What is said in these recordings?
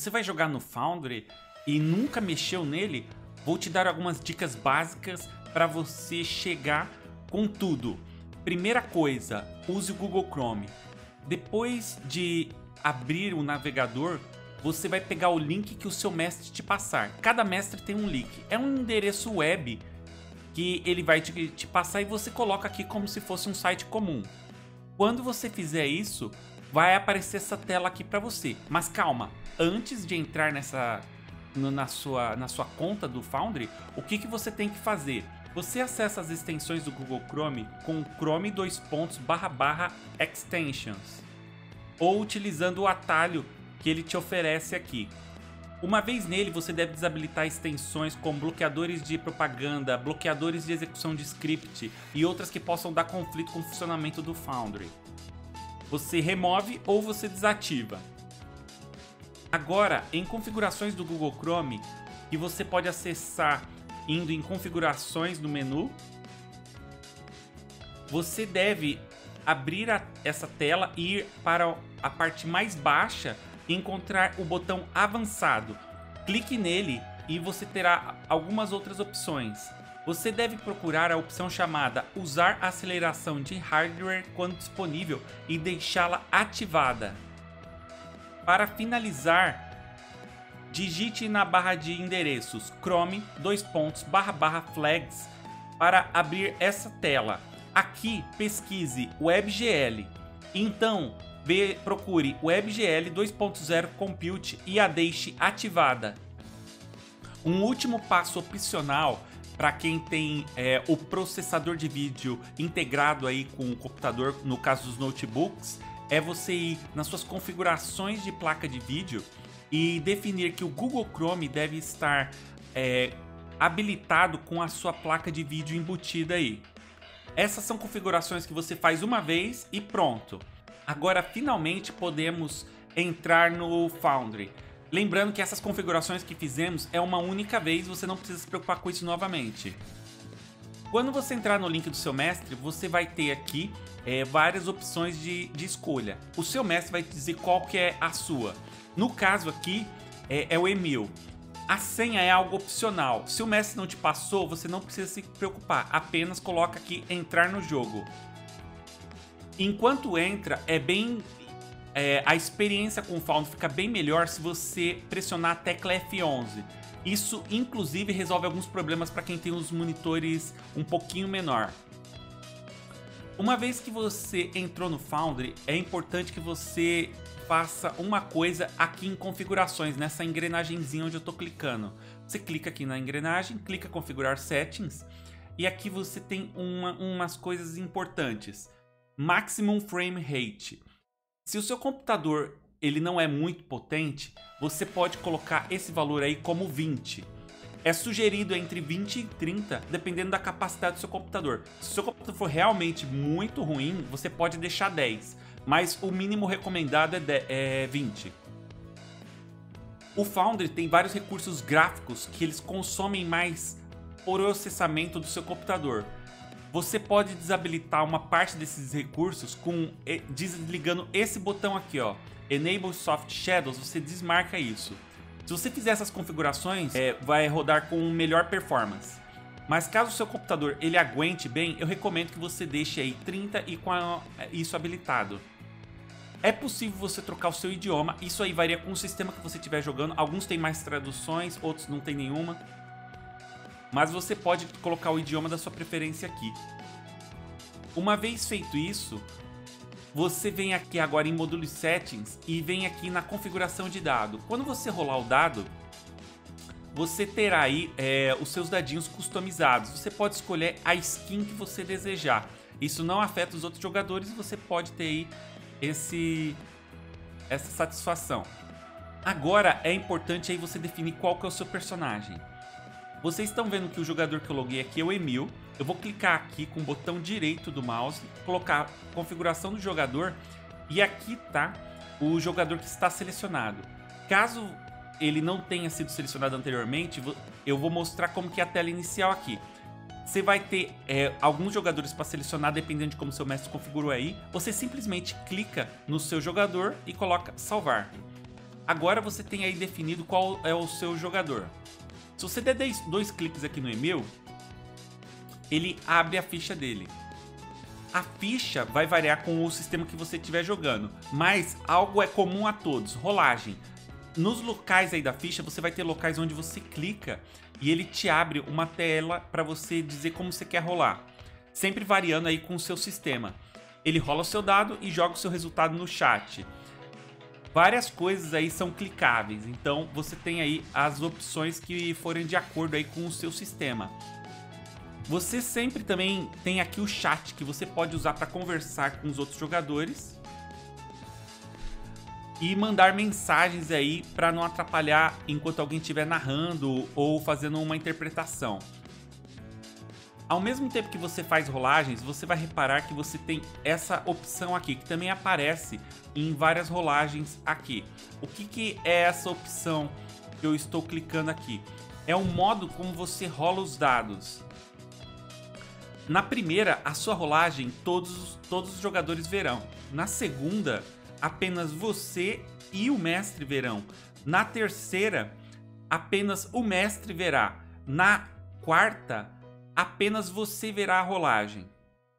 você vai jogar no Foundry e nunca mexeu nele, vou te dar algumas dicas básicas para você chegar com tudo. Primeira coisa, use o Google Chrome. Depois de abrir o navegador, você vai pegar o link que o seu mestre te passar. Cada mestre tem um link. É um endereço web que ele vai te passar e você coloca aqui como se fosse um site comum. Quando você fizer isso, vai aparecer essa tela aqui para você. Mas calma, antes de entrar na sua conta do Foundry, o que você tem que fazer? Você acessa as extensões do Google Chrome com Chrome:/extensions ou utilizando o atalho que ele te oferece aqui. Uma vez nele, você deve desabilitar extensões como bloqueadores de propaganda, bloqueadores de execução de script e outras que possam dar conflito com o funcionamento do Foundry. Você remove ou você desativa. Agora, em configurações do Google Chrome, que você pode acessar indo em configurações no menu, você deve abrir essa tela e ir para a parte mais baixa e encontrar o botão avançado. Clique nele e você terá algumas outras opções. Você deve procurar a opção chamada usar aceleração de hardware quando disponível e deixá-la ativada. Para finalizar, digite na barra de endereços Chrome://flags para abrir essa tela. Aqui pesquise WebGL. Então procure WebGL 2.0 Compute e a deixe ativada. Um último passo opcional para quem tem o processador de vídeo integrado aí com o computador, no caso dos notebooks, é você ir nas suas configurações de placa de vídeo e definir que o Google Chrome deve estar habilitado com a sua placa de vídeo embutida aí. Essas são configurações que você faz uma vez e pronto. Agora finalmente podemos entrar no Foundry. Lembrando que essas configurações que fizemos é uma única vez, você não precisa se preocupar com isso novamente. Quando você entrar no link do seu mestre, você vai ter aqui várias opções de escolha. O seu mestre vai dizer qual que é a sua. No caso aqui é o Emil. A senha é algo opcional. Se o mestre não te passou, você não precisa se preocupar. Apenas coloca aqui entrar no jogo. Enquanto entra, a experiência com o Foundry fica bem melhor se você pressionar a tecla F11. Isso, inclusive, resolve alguns problemas para quem tem os monitores um pouquinho menor. Uma vez que você entrou no Foundry, é importante que você faça uma coisa aqui em configurações, nessa engrenagemzinha onde eu estou clicando. Você clica aqui na engrenagem, clica configurar settings e aqui você tem umas coisas importantes. Maximum Frame Rate. Se o seu computador ele não é muito potente, você pode colocar esse valor aí como 20. É sugerido entre 20 e 30, dependendo da capacidade do seu computador. Se o seu computador for realmente muito ruim, você pode deixar 10, mas o mínimo recomendado é 20. O Foundry tem vários recursos gráficos que eles consomem mais processamento do seu computador. Você pode desabilitar uma parte desses recursos desligando esse botão aqui, ó, Enable Soft Shadows. Você desmarca isso. Se você fizer essas configurações, vai rodar com melhor performance. Mas caso o seu computador ele aguente bem, eu recomendo que você deixe aí 30 e com isso habilitado. É possível você trocar o seu idioma, isso aí varia com o sistema que você estiver jogando. Alguns têm mais traduções, outros não tem nenhuma. Mas você pode colocar o idioma da sua preferência aqui. Uma vez feito isso, você vem aqui agora em Module Settings e vem aqui na configuração de dado. Quando você rolar o dado, você terá aí os seus dadinhos customizados. Você pode escolher a skin que você desejar. Isso não afeta os outros jogadores e você pode ter aí essa satisfação. Agora é importante aí você definir qual que é o seu personagem. Vocês estão vendo que o jogador que eu loguei aqui é o Emil. Eu vou clicar aqui com o botão direito do mouse, colocar configuração do jogador e aqui tá o jogador que está selecionado. Caso ele não tenha sido selecionado anteriormente, eu vou mostrar como que é a tela inicial aqui. Você vai ter alguns jogadores para selecionar, dependendo de como seu mestre configurou aí. Você simplesmente clica no seu jogador e coloca salvar. Agora você tem aí definido qual é o seu jogador. Se você der dois cliques aqui no Emil, ele abre a ficha dele. A ficha vai variar com o sistema que você estiver jogando, mas algo é comum a todos, rolagem. Nos locais aí da ficha, você vai ter locais onde você clica e ele te abre uma tela para você dizer como você quer rolar. Sempre variando aí com o seu sistema. Ele rola o seu dado e joga o seu resultado no chat. Várias coisas aí são clicáveis, então você tem aí as opções que forem de acordo aí com o seu sistema. Você sempre também tem aqui o chat, que você pode usar para conversar com os outros jogadores e mandar mensagens aí para não atrapalhar enquanto alguém estiver narrando ou fazendo uma interpretação. Ao mesmo tempo que você faz rolagens, você vai reparar que você tem essa opção aqui, que também aparece em várias rolagens aqui. O que é essa opção que eu estou clicando aqui? É o modo como você rola os dados. Na primeira, a sua rolagem todos os jogadores verão. Na segunda, apenas você e o mestre verão. Na terceira, apenas o mestre verá. Na quarta, apenas você verá a rolagem.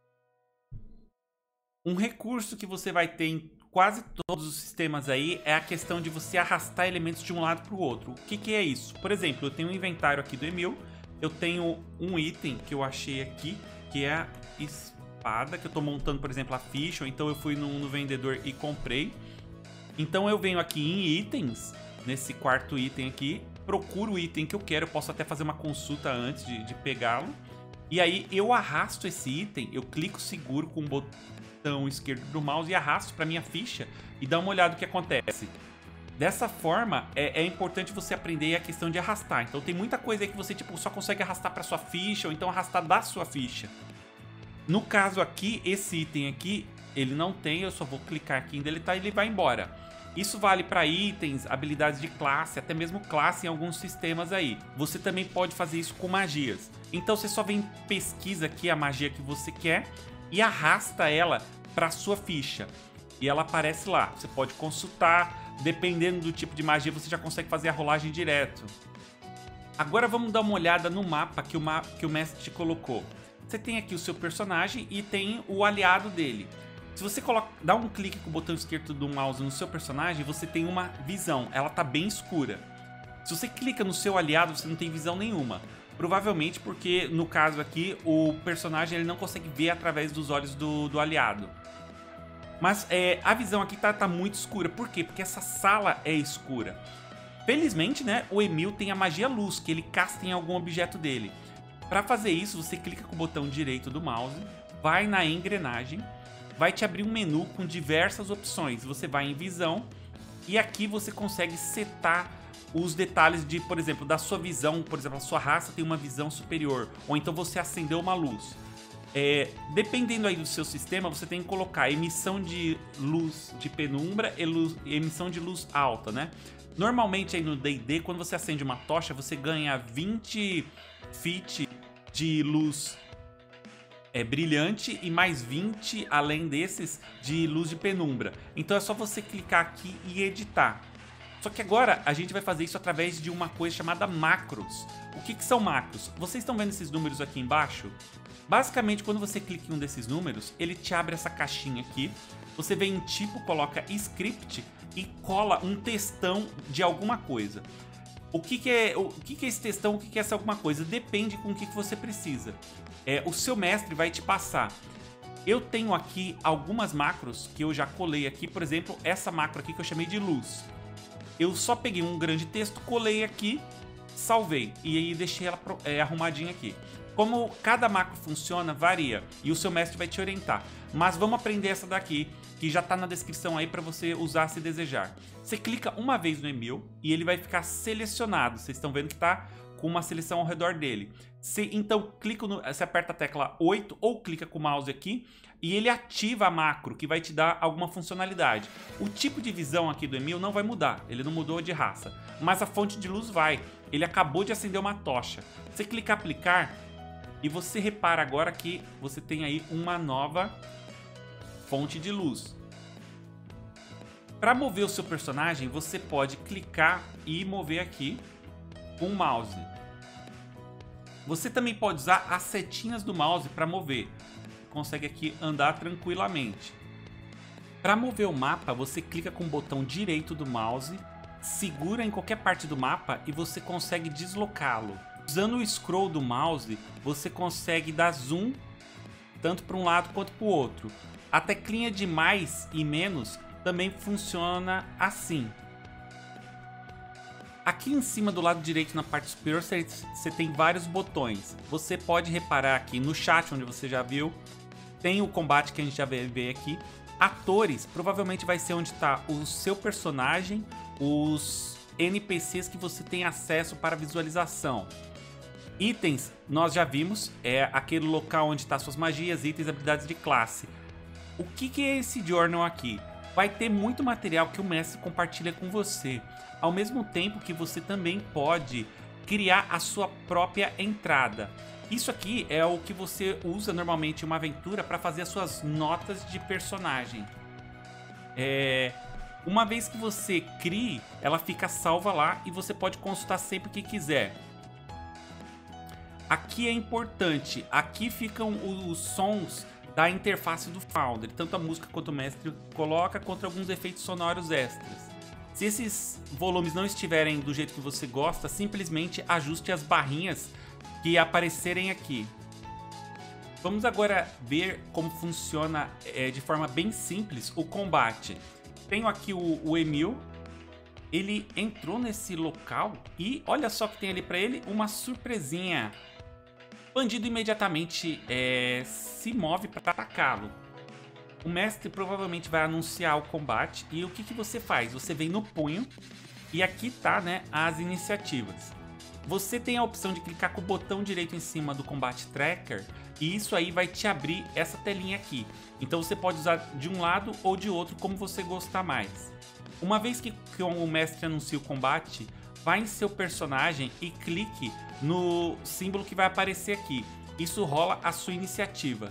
Um recurso que você vai ter em quase todos os sistemas aí é a questão de você arrastar elementos de um lado para o outro. O que é isso? Por exemplo, eu tenho um inventário aqui do Emil, eu tenho um item que eu achei aqui, que é a espada, que eu tô montando, por exemplo, a ficha, ou então eu fui no vendedor e comprei. Então eu venho aqui em itens, nesse quarto item aqui, procuro o item que eu quero, eu posso até fazer uma consulta antes de pegá-lo. E aí eu arrasto esse item, eu clico seguro com o botão esquerdo do mouse e arrasto para minha ficha e dá uma olhada no que acontece. Dessa forma, é importante você aprender a questão de arrastar. Então tem muita coisa aí que você tipo, só consegue arrastar para sua ficha ou então arrastar da sua ficha. No caso aqui, esse item aqui, ele não tem, eu só vou clicar aqui em deletar e ele vai embora. Isso vale para itens, habilidades de classe, até mesmo classe em alguns sistemas aí. Você também pode fazer isso com magias. Então você só vem pesquisa aqui a magia que você quer e arrasta ela para sua ficha. E ela aparece lá. Você pode consultar. Dependendo do tipo de magia, você já consegue fazer a rolagem direto. Agora vamos dar uma olhada no mapa que o mestre te colocou. Você tem aqui o seu personagem e tem o aliado dele. Se você dá um clique com o botão esquerdo do mouse no seu personagem, você tem uma visão. Ela tá bem escura. Se você clica no seu aliado, você não tem visão nenhuma. Provavelmente porque, no caso aqui, o personagem ele não consegue ver através dos olhos do aliado. Mas a visão aqui tá muito escura. Por quê? Porque essa sala é escura. Felizmente, né, o Emil tem a magia luz, que ele casta em algum objeto dele. Para fazer isso, você clica com o botão direito do mouse, vai na engrenagem, vai te abrir um menu com diversas opções. Você vai em visão e aqui você consegue setar os detalhes de, por exemplo, da sua visão. Por exemplo, a sua raça tem uma visão superior, ou então você acendeu uma luz. Dependendo aí do seu sistema, você tem que colocar emissão de luz de penumbra e emissão de luz alta, né? Normalmente aí no D&D, quando você acende uma tocha, você ganha 20 feet de luz brilhante e mais 20, além desses, de luz de penumbra. Então é só você clicar aqui e editar. Só que agora a gente vai fazer isso através de uma coisa chamada macros. O que são macros? Vocês estão vendo esses números aqui embaixo? Basicamente, quando você clica em um desses números, ele te abre essa caixinha aqui. Você vem em tipo, coloca script e cola um textão de alguma coisa. O que é esse textão? O que é essa alguma coisa? Depende com o que você precisa. O seu mestre vai te passar. Eu tenho aqui algumas macros que eu já colei aqui. Por exemplo, essa macro aqui que eu chamei de luz. Eu só peguei um grande texto, colei aqui, salvei e aí deixei ela arrumadinha aqui. Como cada macro funciona, varia e o seu mestre vai te orientar. Mas vamos aprender essa daqui, que já está na descrição aí para você usar se desejar. Você clica uma vez no Emil e ele vai ficar selecionado. Vocês estão vendo que está com uma seleção ao redor dele. Então você aperta a tecla 8 ou clica com o mouse aqui e ele ativa a macro, que vai te dar alguma funcionalidade. O tipo de visão aqui do Emil não vai mudar, ele não mudou de raça. Mas a fonte de luz vai. Ele acabou de acender uma tocha. Você clica aplicar e você repara agora que você tem aí uma nova fonte de luz. Para mover o seu personagem, você pode clicar e mover aqui com o mouse. Você também pode usar as setinhas do mouse para mover. Consegue aqui andar tranquilamente. Para mover o mapa, você clica com o botão direito do mouse, segura em qualquer parte do mapa e você consegue deslocá-lo. Usando o scroll do mouse, você consegue dar zoom tanto para um lado quanto para o outro. A teclinha de mais e menos também funciona assim. Aqui em cima do lado direito, na parte superior, você tem vários botões. Você pode reparar aqui no chat, onde você já viu, tem o combate que a gente já vê aqui. Atores, provavelmente vai ser onde está o seu personagem, os NPCs que você tem acesso para visualização. Itens, nós já vimos, é aquele local onde está suas magias, itens, habilidades de classe. O que é esse journal aqui? Vai ter muito material que o mestre compartilha com você, ao mesmo tempo que você também pode criar a sua própria entrada. Isso aqui é o que você usa normalmente em uma aventura para fazer as suas notas de personagem. Uma vez que você crie, ela fica salva lá e você pode consultar sempre que quiser. Aqui é importante, aqui ficam os sons da interface do Foundry, tanto a música quanto o mestre coloca, quanto alguns efeitos sonoros extras. Se esses volumes não estiverem do jeito que você gosta, simplesmente ajuste as barrinhas que aparecerem aqui. Vamos agora ver como funciona de forma bem simples o combate. Tenho aqui o Emil, ele entrou nesse local e olha só que tem ali para ele uma surpresinha. O bandido imediatamente se move para atacá-lo. O mestre provavelmente vai anunciar o combate e o que você faz? Você vem no punho e aqui tá, né, as iniciativas. Você tem a opção de clicar com o botão direito em cima do Combat Tracker e isso aí vai te abrir essa telinha aqui. Então você pode usar de um lado ou de outro como você gostar mais. Uma vez que o mestre anuncia o combate, vá em seu personagem e clique no símbolo que vai aparecer aqui. Isso rola a sua iniciativa.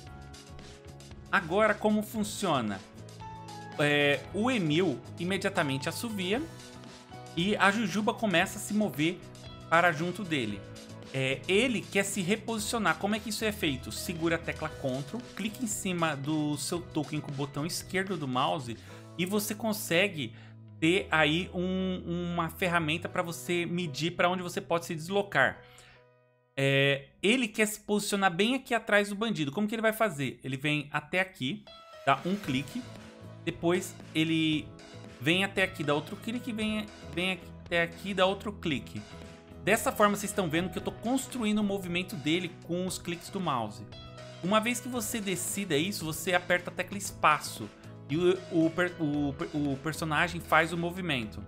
Agora como funciona? O Emil imediatamente assovia e a Jujuba começa a se mover para junto dele. Ele quer se reposicionar. Como é que isso é feito? Segura a tecla Ctrl, clique em cima do seu token com o botão esquerdo do mouse e você consegue ter aí uma ferramenta para você medir para onde você pode se deslocar. Ele quer se posicionar bem aqui atrás do bandido. Como que ele vai fazer? Ele vem até aqui, dá um clique, depois ele vem até aqui, dá outro clique, vem até aqui, dá outro clique. Dessa forma vocês estão vendo que eu estou construindo o movimento dele com os cliques do mouse. Uma vez que você decida isso, você aperta a tecla espaço e o personagem faz o movimento.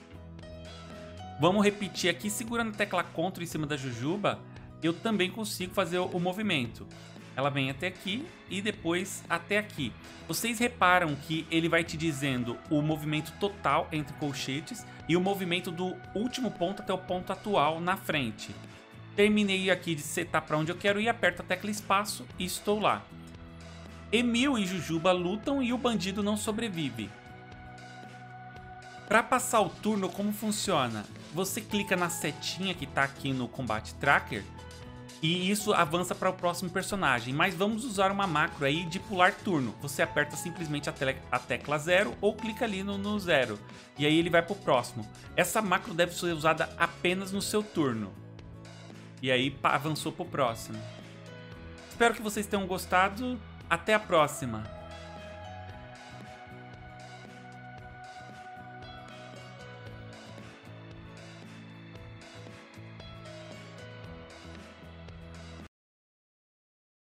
Vamos repetir aqui, segurando a tecla Ctrl em cima da Jujuba, eu também consigo fazer o movimento. Ela vem até aqui e depois até aqui. Vocês reparam que ele vai te dizendo o movimento total entre colchetes e o movimento do último ponto até o ponto atual na frente. Terminei aqui de setar para onde eu quero ir, aperto a tecla espaço e estou lá. Emil e Jujuba lutam e o bandido não sobrevive. Para passar o turno, como funciona? Você clica na setinha que está aqui no Combat Tracker e isso avança para o próximo personagem, mas vamos usar uma macro aí de pular turno. Você aperta simplesmente a tecla 0 ou clica ali no 0 e aí ele vai para o próximo. Essa macro deve ser usada apenas no seu turno. E aí avançou para o próximo. Espero que vocês tenham gostado. Até a próxima!